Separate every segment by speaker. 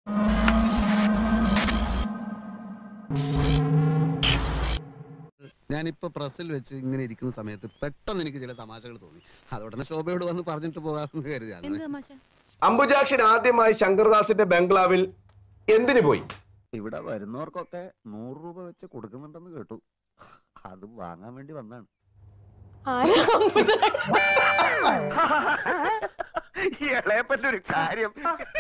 Speaker 1: ഞാനിപ്പോ പ്രസ്സിൽ വെച്ച് ഇങ്ങനെ ഇരിക്കുന്ന സമയത്ത് പെട്ടെന്ന് എനിക്ക് ചില തമാശകൾ തോന്നി. അതോടനെ ശോഭയോട് വന്ന് പറഞ്ഞിട്ട് പോകാമെന്ന് കരുതിയാണ്.
Speaker 2: അംബുജാക്ഷൻ ആദ്യമായി ശങ്കർദാസിന്റെ ബംഗ്ലാവിൽ എന്തിനു പോയി?
Speaker 1: ഇവിടെ വരുന്നവർക്കൊക്കെ 100 രൂപ വെച്ച് കൊടുക്കുന്നുണ്ടെന്ന് കേട്ടു. അത് വാങ്ങാൻ വേണ്ടി വന്നാണ്.
Speaker 3: ഇളയപ്പറ്റൊരു കാര്യം.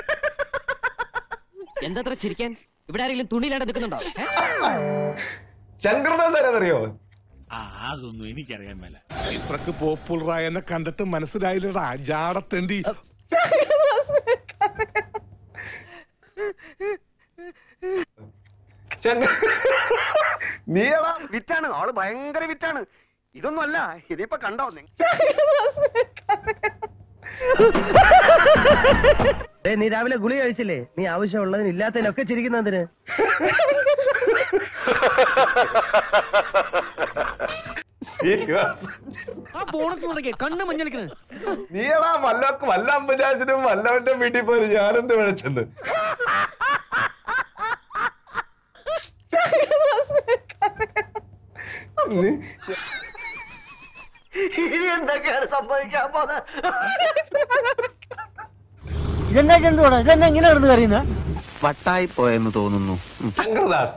Speaker 4: എന്താ ചിരിക്കാൻ? ഇവിടെ ആരെങ്കിലും തുണിയിലാണ്ട് നിൽക്കുന്നുണ്ടോ?
Speaker 2: ശങ്കർദാസ് ആരാന്നറിയോ?
Speaker 5: അതൊന്നും എനിക്കറിയാൻ മേല. ഇത്രക്ക് പോപ്പുലറായ എന്നെ കണ്ടിട്ട് മനസ്സിലായില്ലടാ ജാടത്തേണ്ടി.
Speaker 2: നീയാ
Speaker 3: വിറ്റാണ്, ആള് ഭയങ്കര വിറ്റാണ്. ഇതൊന്നും അല്ല, ഇതിപ്പോ കണ്ടോ?
Speaker 6: നീ രാവിലെ ഗുളി കഴിച്ചില്ലേ? നീ ആവശ്യമുള്ളതിന് ഇല്ലാത്തതിനൊക്കെ ചിരിക്കുന്നതിന്.
Speaker 2: നീയടാ വല്ല അമ്പജാസിനും വല്ലവന്റെ വീട്ടിൽ പോയി ഞാനെന്ത് വിളിച്ചെന്ന്.
Speaker 3: ഇനി എന്തൊക്കെയാണ് സംഭവിക്കാൻ പോകുന്നത്?
Speaker 6: ഇതെന്താ ചെന്തോടാ? ഇതെന്താ ഇങ്ങനെ കിടന്ന് കറിയുന്ന?
Speaker 1: വട്ടായി പോയെന്ന് തോന്നുന്നു.
Speaker 2: ശങ്കർദാസ്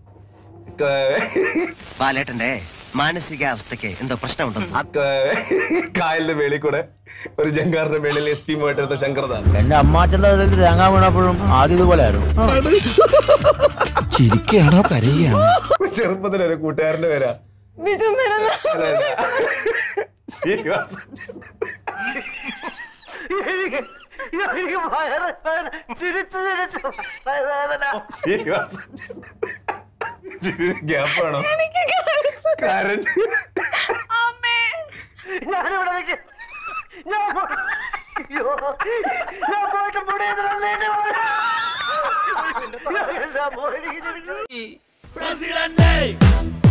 Speaker 6: ബാലേട്ടന്റെ മാനസികാവസ്ഥക്ക് എന്തോ പ്രശ്നമുണ്ടെന്ന്.
Speaker 2: കായലിന്റെ മേളിൽ കൂടെ ഒരു ജങ്കാറിന്റെ മേളിൽ എസ്റ്റീമായിട്ടിരുന്ന ശങ്കർദാസ്.
Speaker 6: എന്റെ അമ്മാച്ചന്റെ തേങ്ങാ വീണപ്പോഴും ആദ്യം ഇതുപോലെ ആയിരുന്നു.
Speaker 1: ചിരിക്കുകയാണോ കരയുകയാണോ?
Speaker 2: ചെറുപ്പത്തിലൊരു കൂട്ടുകാരന്റെ പേരാ ഗ്യാപ്പാണോ?
Speaker 3: ഞാനിവിടെ ഞാൻ പോയിട്ട്